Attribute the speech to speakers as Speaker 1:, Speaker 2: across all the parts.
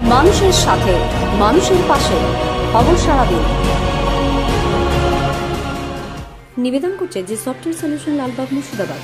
Speaker 1: মানুষের সাথে, মানুষের পাশে, খবর সারাদিন। নিবেদন করছে যে সফটওয়্যার সলিউশন, লালবাগ, মুর্শিদাবাদ।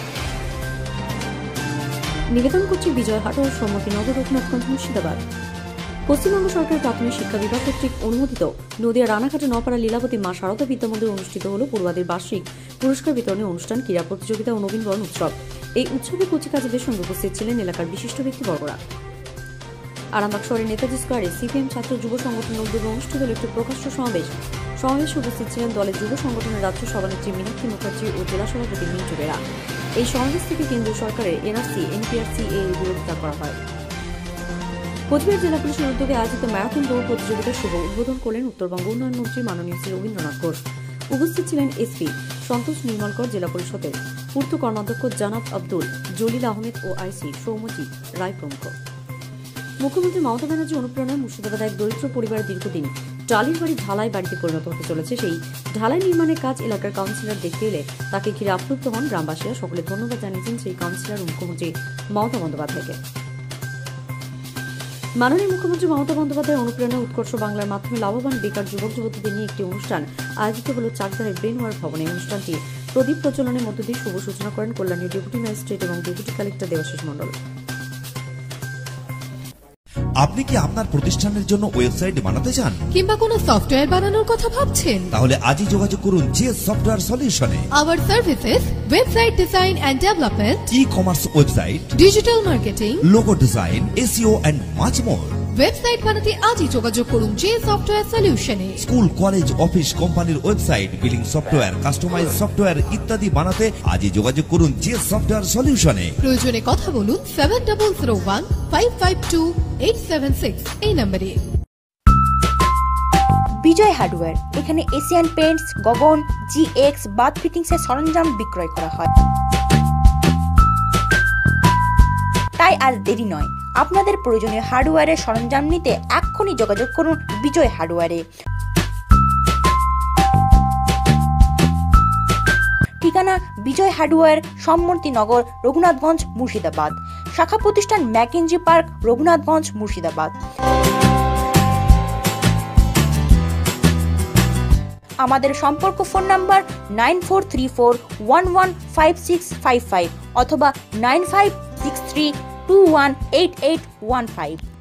Speaker 1: নিবেদন করছে বিজয়হাট ও সম্মতিনগর, রঘুনাথগঞ্জ, মুর্শিদাবাদ। পশ্চিমবঙ্গ সরকার প্রাথমিক শিক্ষা বিভাগ কর্তৃক অনুমোদিত নদিয়া রানাঘাটে নপাড়া লীলাবতী মা শারদা বিদ্যামন্দির অনুষ্ঠিত হল পড়ুয়াদের বার্ষিক পুরস্কার বিতরণী অনুষ্ঠান, ক্রীড়া প্রতিযোগিতা ও নবীন বরণ উৎসব। এই উৎসবে কচিকাচাদের সঙ্গে উপস্থিত ছিলেন এলাকার বিশিষ্ট ব্যক্তিবর্গরা। আরামবাগ শহরের নেতাজি স্কোয়ারে সিপিএম ছাত্র যুব সংগঠনের উদ্যোগে অনুষ্ঠিত হল একটি প্রকাশ্য সমাবেশে উপস্থিত ছিলেন দলের যুব সংগঠনের রাজ্য সভানেত্রী মীনাক্ষী মুখার্জি ও জেলা সভাপতি মিন্টু বেরা। এই সমাবেশ থেকে কেন্দ্রীয় সরকারের এনআরসি, এনপিআরসি এর বিরোধিতা করা হয়। কোচবিহার জেলা পুলিশের উদ্যোগে আয়োজিত ম্যারাথন দৌড় প্রতিযোগিতার শুভ উদ্বোধন করলেন উত্তরবঙ্গ উন্নয়ন মন্ত্রী মাননীয় শ্রী রবীন্দ্রনাথ ঘোষ। উপস্থিত ছিলেন এসপি সন্তোষ নির্মলকর, জেলা পরিষদের পূর্ত কর্মাধ্যক্ষ জানাব আব্দুল জলিল আহমেদ ও আইসি সৌম্যজিৎ রায় প্রমুখ। মুখ্যমন্ত্রী মমতা ব্যানার্জি অনুপ্রেরণায় মুর্শিদাবাদে এক দরিদ্র পরিবারের দীর্ঘদিন টালির বাড়ি ঢালাই বাড়িতে পরিণত হতে চলেছে। সেই ঢালাই নির্মাণের কাজ এলাকার কাউন্সিলর দেখতে এলে তাকে ঘিরে আপ্লুত হন গ্রামবাসীরা। সকলে ধন্যবাদ জানিয়েছেন সেই কাউন্সিলর ও মুখ্যমন্ত্রী মমতা বন্দ্যোপাধ্যায়কে। মাননীয় মুখ্যমন্ত্রী মমতা বন্দ্যোপাধ্যায়ের অনুপ্রেরণায় উৎকর্ষ বাংলার মাধ্যমে লাভবান বেকার যুবক যুবতীদের নিয়ে একটি অনুষ্ঠান আয়োজিত হল চাকদাহের ব্রেন ওয়ার্ক ভবনে। অনুষ্ঠানটি প্রদীপ প্রজ্বলনের মধ্য দিয়ে শুভ সূচনা করেন কল্যাণী ডেপুটি ম্যাজিস্ট্রেট এবং ডেপুটি কালেক্টর দেবাশিস মণ্ডল।
Speaker 2: আপনি কি আপনার প্রতিষ্ঠানের জন্য ওয়েবসাইট বানাতে চান
Speaker 3: কিংবা কোনো সফটওয়্যার বানানোর কথা ভাবছেন?
Speaker 2: তাহলে আজই যোগাযোগ করুন জিএস সফটওয়্যার সলিউশনে।
Speaker 3: Our services: website design and development,
Speaker 2: e-commerce website,
Speaker 3: digital marketing,
Speaker 2: logo design, SEO and much more.
Speaker 3: Website বানাতে আজই যোগাযোগ করুন যে সফটওয়্যার সলিউশনে।
Speaker 2: স্কুল, কলেজ, অফিস, কোম্পানির website, billing software, customise software ইত্যাদি বানাতে আজই যোগাযোগ করুন যে সফটওয়্যার সলিউশনে।
Speaker 3: প্রয়োজনে কথা বলুন 7001552876 এই নম্বরে।
Speaker 4: বিজয় হার্ডওয়্যার, এখানে Asian Paints, Gagan, GX bath fittings এর সরঞ্জাম বিক্রয় করা হয়। তাই আর দেরি নয়, আপনাদের প্রয়োজনীয় হার্ডওয়্যারের সরঞ্জাম নিতে এক্ষুনি যোগাযোগ করুন বিজয় হার্ডওয়্যারে। ঠিকানা: বিজয় হার্ডওয়্যার, সম্মতিনগর, রঘুনাথগঞ্জ, মুর্শিদাবাদ। শাখা প্রতিষ্ঠান: ম্যাকেঞ্জি পার্ক, রঘুনাথগঞ্জ, মুর্শিদাবাদ। আমাদের সম্পর্ক ফোন নাম্বার 9434115655 অথবা 9563218815।